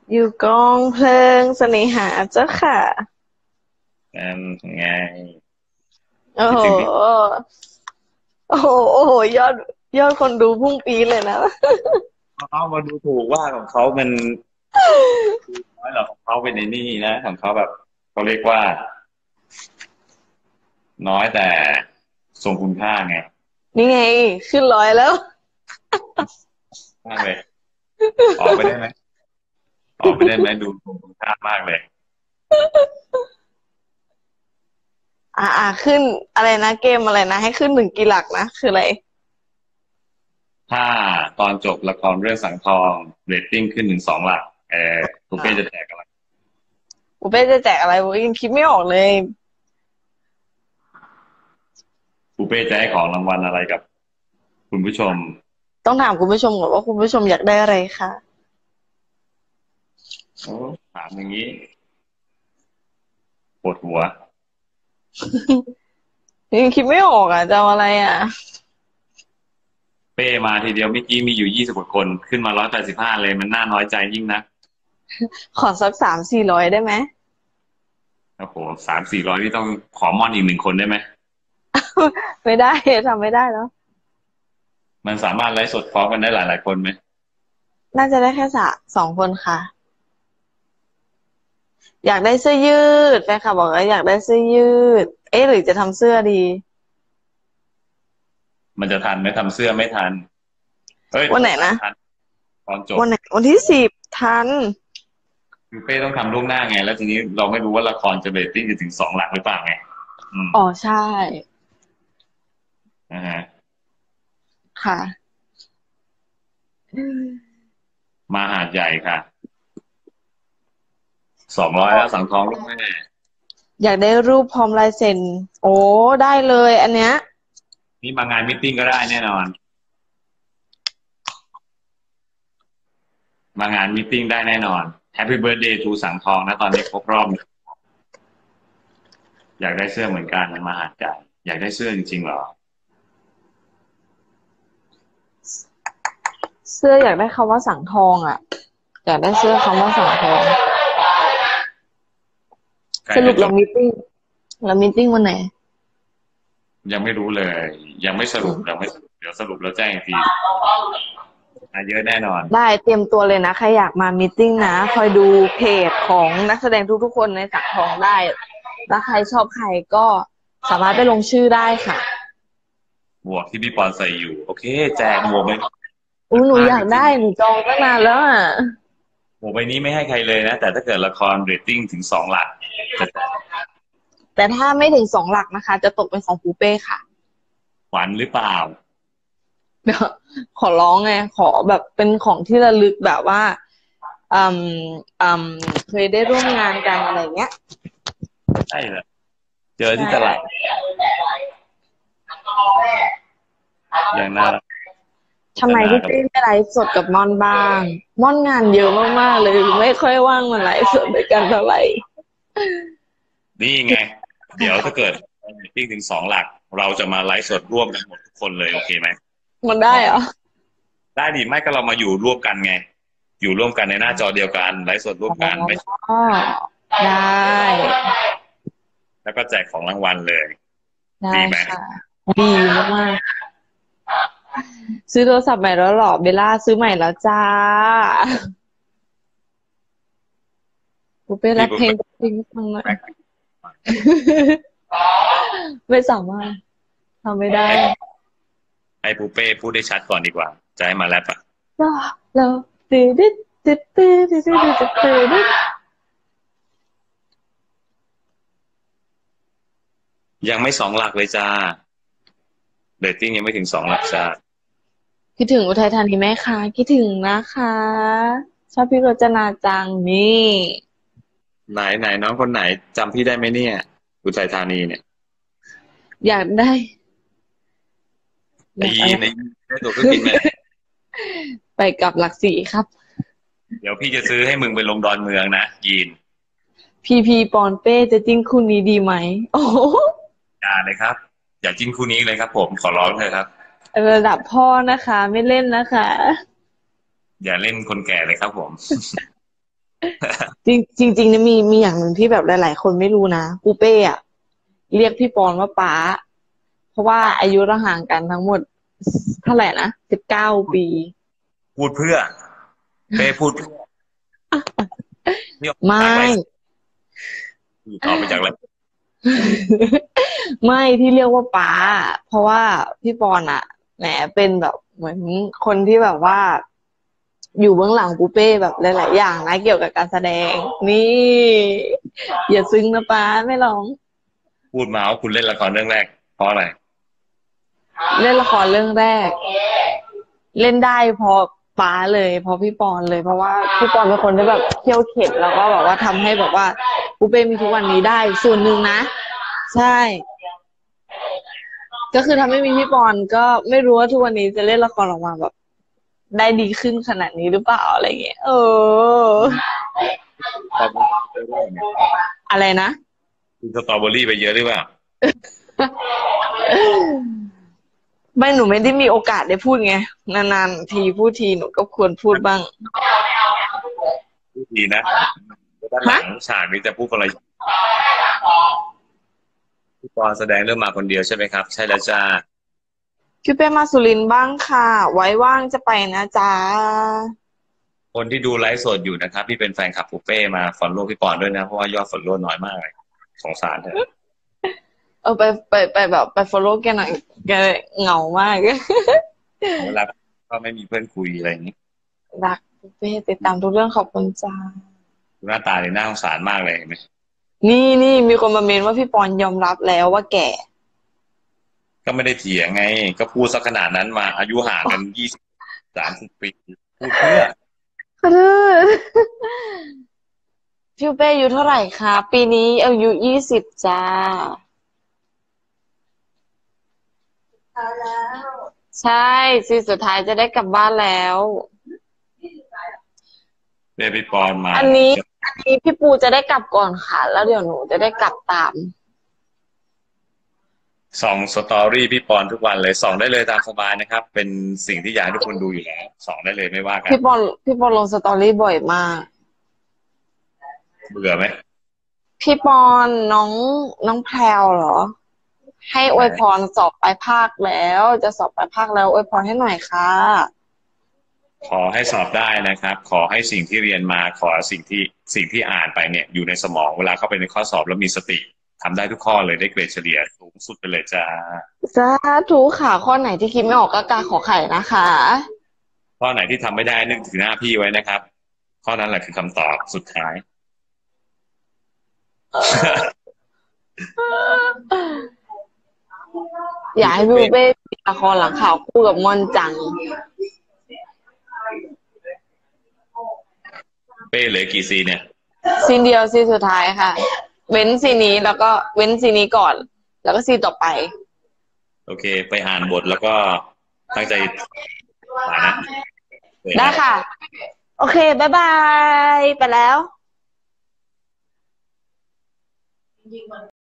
อยู่กองเพลิงเสน่หาเจ้าค่ะนั่นไงโอ้โหคิดถึงพี่โอ้โหโอ้โหยอดคนดูพุ่งปีดเลยนะเขามาดูถูกว่าของเขามันน้อยเหรอของเขาเป็นในนี่นะของเขาแบบเขาเรียกว่าน้อยแต่ทรงคุณค่าไงนี่ไงขึ้นร้อยแล้วมากเลยออกไปได้ไหมออกไปได้ไหมดูทรงคุณค่ามากเลยขึ้นอะไรนะเกมอะไรนะให้ขึ้นถึงกี่หลักนะคืออะไรถ้าตอนจบละครเรื่องสังทองเรตติ้งขึ้นถึง2 หลักเออคุณเป้จะแจกอะไรปูเป้จะแจกอะไรปูยังคิดไม่ออกเลยคุณเป้จะให้ของรางวัลอะไรกับคุณผู้ชมต้องถามคุณผู้ชมก่อนว่าคุณผู้ชมอยากได้อะไรคะโอ้ถามอย่างนี้ปวดหัวยังคิดไม่ออกจะเอาอะไรเป้มาทีเดียวเมื่อกี้มีอยู่20 กว่าคนขึ้นมา185เลยมันน่าน้อยใจยิ่งนะขอสัก300-400ได้ไหมโอ้โห300-400นี่ต้องขอมอนอีก1 คนได้ไหมไม่ได้ทำไม่ได้แล้วมันสามารถไลฟ์สดพร้อมกันได้หลายๆคนไหมน่าจะได้แค่2 คนค่ะอยากได้เสื้อยืดแฟนคลับบอกว่าอยากได้เสื้อยืดหรือจะทำเสื้อดีมันจะทันไหมทำเสื้อไม่ทันเอ้ยวันไหนนะทันตอนจบวันไหนวันที่ 10ทันคือเป้ต้องทำล่วงหน้าไงแล้วทีนี้เราไม่รู้ว่าละครจะเรตติ้งจะถึง2 หลักหรือเปล่าไงอืมอ๋อใช่นะฮะค่ะมาหาดใหญ่ค่ะ200แล้วสังทองลูกแม่อยากได้รูปพร้อมลายเซ็นโอ้ได้เลยอันเนี้ยนี่มางานมตติ팅ก็ได้แน่นอนมางานมตติ팅ได้แน่นอน Happy Birthday to สังทองนะตอนนี้ครบรอบอยากได้เสื้อเหมือนกันมาหาดใหญ่อยากได้เสื้อจริงๆเหรอเสื้ออยากได้คำว่าสังทองอยากได้เสื้อคำว่าสังทองใกล้สรุปเราจะจบมีตติ้งวันไหนยังไม่รู้เลยยังไม่สรุปเดี๋ยวสรุปแล้วแจ้งอีกทีเยอะแน่นอนได้เตรียมตัวเลยนะใครอยากมามีตติ้งนะคอยดูเพจของนักแสดงทุกๆคนในสังทองได้แล้วใครชอบใครก็สามารถไปลงชื่อได้ค่ะหมวกที่พี่ปอนใส่อยู่โอเคแจกหมวกไปหนูมากจริงอยากได้หนูจองตั้งนานแล้วๆหมวกใบนี้ไม่ให้ใครเลยนะแต่ถ้าเกิดละครเรตติ้งถึง2 หลักจะแต่ถ้าไม่ถึง2 หลักนะคะจะตกเป็นของปูเป้ค่ะหวานหรือเปล่าเดี๋ยวขอร้องไงขอแบบเป็นของที่ระลึกแบบว่าอืมอืมเคยได้ร่วมงานกันอะไรเงี้ยใช่เหรอเจอใช่ที่ตลาดอย่างน่ารักโฆทำไมษณากับพี่เป้ไม่ไลฟ์สดกับม่อนบ้างม่อนงานเยอะมากๆเลยไม่ค่อยว่างมาไลฟ์สดด้วยกันเท่าไหร่นี่ไงเดี๋ยวถ้าเกิดเรตติ้งถึง2 หลักเราจะมาไลฟ์สดร่วมกันหมดทุกคนเลยโอเคไหมมันได้เหรอได้ดิไม่ก็เรามาอยู่ร่วมกันไงอยู่ร่วมกันในหน้าจอเดียวกันไลฟ์สดร่วมกันไม่อ๋อได้แล้วก็แจกของรางวัลเลยได้ดีไหมค่ะดีมากๆซื้อโทรศัพท์ใหม่แล้วเหรอเบลล่าซื้อใหม่แล้วจ้าปูเป้รัพี่บุ๊คบเพลงจริงฟังหน่อยไม่สามารถทำไม่ได้ให้ให้ปูเป้พูดได้ชัดก่อนดีกว่าจะให้มาแรปอ่ะก็แล้วตื่นตื่นตื่นตื่นตื่นตื่นตื่นยังไม่2 หลักเลยจ้าเรตติ้งยังไม่ถึง2 หลักจ้าคิดถึงอุทัยธานีไหมคะคิดถึงนะคะชอบพี่รจนาจังนี่ไหนน้องคนไหนจำพี่ได้ไหมเนี่ยอุทัยธานีเนี่ยอยากได้อไอ้ยากอะไรยีนไอ้ยีนได้ตั๋วเครื่องบินไหมไปกับหลัก 4ครับเดี๋ยวพี่จะซื้อให้มึงไปลงดอนเมืองนะยีนพีปอนเป้จะจิ้นคู่นี้ดีไหมโอ้โหอย่าเลยครับอย่าจิ้นคู่นี้เลยครับผมขอร้องเลยครับระดับพ่อนะคะไม่เล่นนะคะอย่าเล่นคนแก่เลยครับผมจริงจริงๆเนี่ยมีอย่างหนึ่งที่แบบหลายๆคนไม่รู้นะปูเป้อะเรียกพี่ปอนว่าป๊าเพราะว่าอายุเราห่างกันทั้งหมดเท่าไหร่นะ19 ปีพูดเพื่อเป้พูดเพื่อนี่ออกไม่จากไรออกไปจากไรไม่ที่เรียกว่าป๊าเพราะว่าพี่ปอนอะแหมเป็นแบบเหมือนคนที่แบบว่าอยู่เบื้องหลังปูเป้แบบหลายๆอย่างนะเกี่ยวกับการแสดงนี่อย่าซึ้งนะป๊าไม่ร้องพูดมาว่าคุณเล่นละครเรื่องแรกเพราะอะไรเล่นละครเรื่องแรกเล่นได้เพอป๊าเลยเพอพี่ปอนเลยเพราะว่าพี่ปอนเป็นคนที่แบบเขี่ยวเข็ดแล้วก็แบบว่าทำให้แบบว่าปูเป้มีทุกวันนี้ได้ส่วนหนึ่งนะใช่ก็คือถ้าไม่มีพี่ปอนก็ไม่รู้ว่าทุกวันนี้จะเล่นละครออกมาแบบได้ดีขึ้นขนาดนี้หรือเปล่าอะไรเงี้ยตอบไปเรื่อยเนี่ยอะไรนะกินสตรอเบอรี่ไปเยอะหรือเปล่าไม่หนูไม่ได้มีโอกาสได้พูดไงนานๆทีพูดทีหนูก็ควรพูดบ้างพูดดีนะด้านหฮะลังฉากนี้จะพูดอะไรพี่ปอนแสดงเรื่องมาคนเดียวใช่ไหมครับใช่แล้วจ้าพี่เป้มาสุรินทร์บ้างค่ะไว้ว่างจะไปนะจ๊ะคนที่ดูไลฟ์สดอยู่นะครับที่เป็นแฟนคลับปูเป้มาฟอลโล่พี่ปอนด้วยนะเพราะว่ายอดฟอลโล่น้อยมากเลยสงสารเถอะไปแบบไป follow แกหน่อยแกเหงามากเวลาก็ไม่มีเพื่อนคุยอะไรอย่างนี้รักพี่เป้ติดตามทุกเรื่องขอบคุณจ้าหน้าตาเนี่ยน่าสงสารมากเลยเห็นไหมนี่มีคนมาเมนว่าพี่ปอนยอมรับแล้วว่าแก่ก็ไม่ได้เถียงไงก็พูดสักขนาดนั้นมาอายุห่างกัน20-30 ปีพูดเพื่อขอโทษพี่เป้อายุเท่าไหร่คะปีนี้อายุ20จ้าใช่ซีสุดท้ายจะได้กลับบ้านแล้วเรียกพี่ปอนมาอันนี้อันนี้พี่ปูจะได้กลับก่อนค่ะแล้วเดี๋ยวหนูจะได้กลับตามส่องสตอรี่พี่ปอนทุกวันเลยส่องได้เลยตามสบายนะครับเป็นสิ่งที่อยากให้ทุกคนดูอยู่แล้วส่องได้เลยไม่ว่ากันพี่ปอนลงสตอรี่บ่อยมากเบื่อไหมพี่ปอนน้องแพรวเหรอให้อวยพรสอบปลายภาคแล้วจะสอบปลายภาคแล้วอวยพรให้หน่อยค่ะขอให้สอบได้นะครับขอให้สิ่งที่เรียนมาขอสิ่งที่อ่านไปเนี่ยอยู่ในสมองเวลาเข้าไปในข้อสอบแล้วมีสติทำได้ทุกข้อเลยได้เกรดเฉลี่ยสูงสุดไปเลยจ้าสาธุค่ะข้อไหนที่คิดไม่ออกก็กาขอไข่นะคะข้อไหนที่ทำไม่ได้นึกถึงหน้าพี่ไว้นะครับข้อนั้นแหละคือคำตอบสุดท้ายอยากให้พี่เป้มีละครหลังข่าวคู่กับม่อนจังเป้เหลือกี่ซีเนี่ยซีนเดียวซีนสุดท้ายค่ะเว้นซีนนี้แล้วก็เว้นซีนนี้ก่อนแล้วก็ซีนต่อไปโอเคไปอ่านบทแล้วก็ตั้งใจอ่านนะเลยได้นะค่ะโอเคบ๊ายบายไปแล้ว